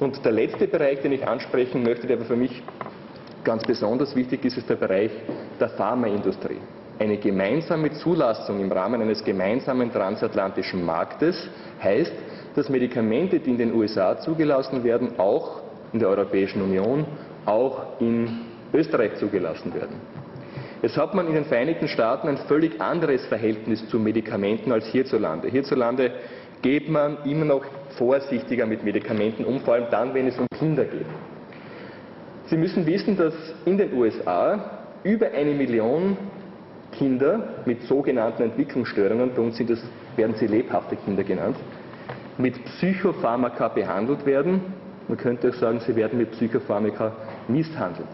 Und der letzte Bereich, den ich ansprechen möchte, der aber für mich ganz besonders wichtig ist, ist der Bereich der Pharmaindustrie. Eine gemeinsame Zulassung im Rahmen eines gemeinsamen transatlantischen Marktes heißt, dass Medikamente, die in den USA zugelassen werden, auch in der Europäischen Union, auch in Österreich zugelassen werden. Jetzt hat man in den Vereinigten Staaten ein völlig anderes Verhältnis zu Medikamenten als hierzulande. Hierzulande geht man immer noch vorsichtiger mit Medikamenten um, vor allem dann, wenn es um Kinder geht. Sie müssen wissen, dass in den USA über 1 Million Kinder mit sogenannten Entwicklungsstörungen, bei uns werden sie lebhafte Kinder genannt, mit Psychopharmaka behandelt werden. Man könnte auch sagen, sie werden mit Psychopharmaka misshandelt.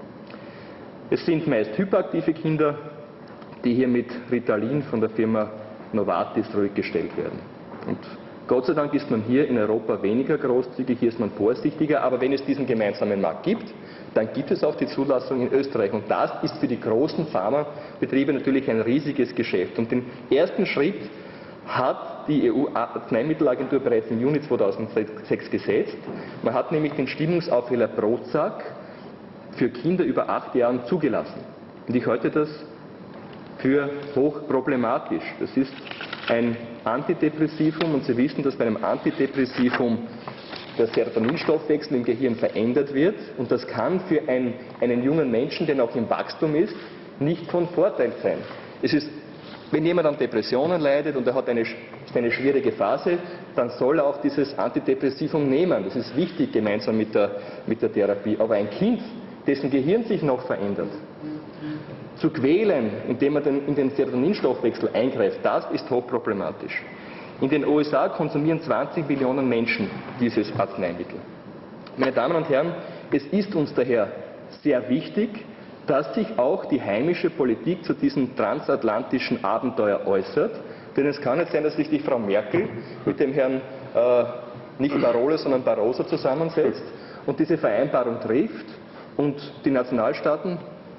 Es sind meist hyperaktive Kinder, die hier mit Ritalin von der Firma Novartis zurückgestellt werden. Und Gott sei Dank ist man hier in Europa weniger großzügig, hier ist man vorsichtiger, aber wenn es diesen gemeinsamen Markt gibt, dann gibt es auch die Zulassung in Österreich. Und das ist für die großen Pharmabetriebe natürlich ein riesiges Geschäft. Und den ersten Schritt hat die EU-Arzneimittelagentur bereits im Juni 2006 gesetzt. Man hat nämlich den Stimmungsaufheller Prozac für Kinder über 8 Jahren zugelassen. Und ich halte das für hochproblematisch. Das ist ein Antidepressivum und Sie wissen, dass bei einem Antidepressivum der Serotoninstoffwechsel im Gehirn verändert wird und das kann für einen jungen Menschen, der noch im Wachstum ist, nicht von Vorteil sein. Es ist, wenn jemand an Depressionen leidet und er hat eine schwierige Phase, dann soll er auch dieses Antidepressivum nehmen. Das ist wichtig gemeinsam mit der Therapie. Aber ein Kind, dessen Gehirn sich noch verändert, zu quälen, indem man in den Serotoninstoffwechsel eingreift, das ist hochproblematisch. In den USA konsumieren 20 Millionen Menschen dieses Arzneimittel. Meine Damen und Herren, es ist uns daher sehr wichtig, dass sich auch die heimische Politik zu diesem transatlantischen Abenteuer äußert. Denn es kann nicht sein, dass sich die Frau Merkel mit dem Herrn nicht Barolo, sondern Barroso zusammensetzt und diese Vereinbarung trifft und die Nationalstaaten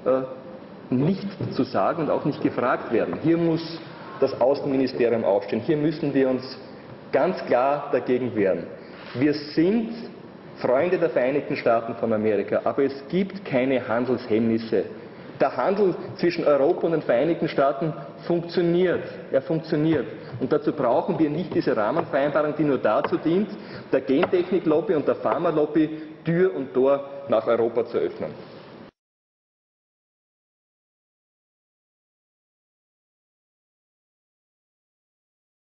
nichts zu sagen und auch nicht gefragt werden. Hier muss das Außenministerium aufstehen. Hier müssen wir uns ganz klar dagegen wehren. Wir sind Freunde der Vereinigten Staaten von Amerika, aber es gibt keine Handelshemmnisse. Der Handel zwischen Europa und den Vereinigten Staaten funktioniert. Er funktioniert. Und dazu brauchen wir nicht diese Rahmenvereinbarung, die nur dazu dient, der Gentechniklobby und der Pharmalobby Tür und Tor nach Europa zu öffnen.